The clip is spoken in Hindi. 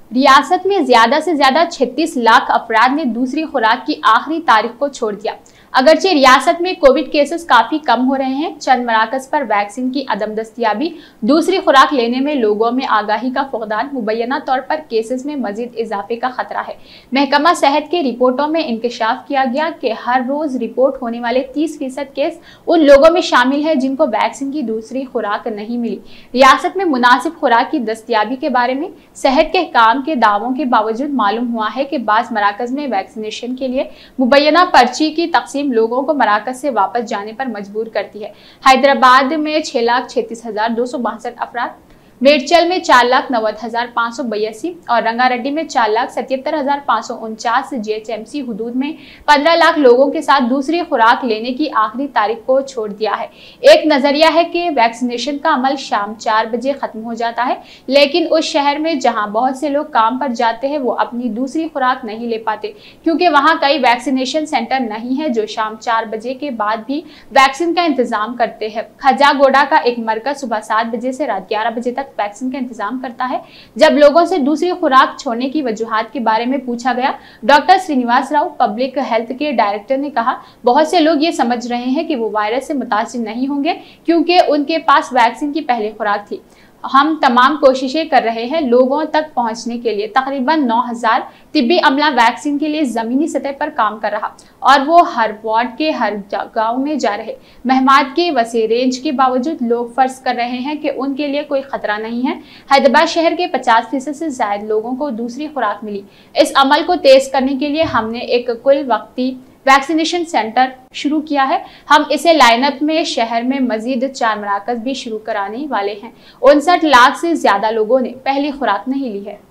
रियासत में ज्यादा से ज्यादा 36 लाख अफराद ने दूसरी खुराक की आखिरी तारीख को छोड़ दिया। अगरचे रियासत में कोविड केसेस काफी कम हो रहे हैं, चंद मराकज पर वैक्सीन की अदम दस्तयाबी, दूसरी खुराक लेने में लोगों में आगाही का फुकदान मुबैना तौर पर केसेस में मजीद इजाफे का खतरा है। महकमा सेहत के रिपोर्टों में इंकशाफ किया गया कि हर रोज रिपोर्ट होने वाले 30% केस उन लोगों में शामिल है जिनको वैक्सीन की दूसरी खुराक नहीं मिली। रियासत में मुनासिब खुराक की दस्तयाबी के बारे में सेहत के काम के दावों के बावजूद मालूम हुआ है कि बाज़ मराकज में वैक्सीनेशन के लिए मुबैना पर्ची की तकसीम लोगों को मराकज से वापस जाने पर मजबूर करती है। हैदराबाद में 6,36,262 अफराद, मेडचल में 4,90,582 और रंगारेड्डी में 4,77,549 जीएचएमसी हुदूद में 15 लाख लोगों के साथ दूसरी खुराक लेने की आखिरी तारीख को छोड़ दिया है। एक नजरिया है कि वैक्सीनेशन का अमल शाम 4 बजे खत्म हो जाता है, लेकिन उस शहर में जहां बहुत से लोग काम पर जाते हैं वो अपनी दूसरी खुराक नहीं ले पाते, क्योंकि वहां कई वैक्सीनेशन सेंटर नहीं है जो शाम 4 बजे के बाद भी वैक्सीन का इंतजाम करते हैं। खजागोड़ा का एक मरकज सुबह 7 बजे से रात 11 बजे तक वैक्सीन का इंतजाम करता है। जब लोगों से दूसरी खुराक छोड़ने की वजूहात के बारे में पूछा गया, doctor Srinivas Rao, public health के डायरेक्टर ने कहा, बहुत से लोग ये समझ रहे हैं कि वो वायरस से मुतासिर नहीं होंगे क्योंकि उनके पास वैक्सीन की पहली खुराक थी। हम तमाम कोशिशें कर रहे हैं लोगों तक पहुंचने के लिए। तकरीबन 9,000 तिब्बी अमला वैक्सीन के लिए जमीनी सतह पर काम कर रहा और वो हर वार्ड के हर गांव में जा रहे। महमात के वसी रेंज के बावजूद लोग फर्ज कर रहे हैं कि उनके लिए कोई खतरा नहीं है। हैदराबाद शहर के 50% से ज्यादा लोगों को दूसरी खुराक मिली। इस अमल को तेज करने के लिए हमने एक कुल वक्ती वैक्सीनेशन सेंटर शुरू किया है। हम इसे लाइनअप में शहर में मजीद 4 मराकज भी शुरू कराने वाले हैं। 59 लाख से ज्यादा लोगों ने पहली खुराक नहीं ली है।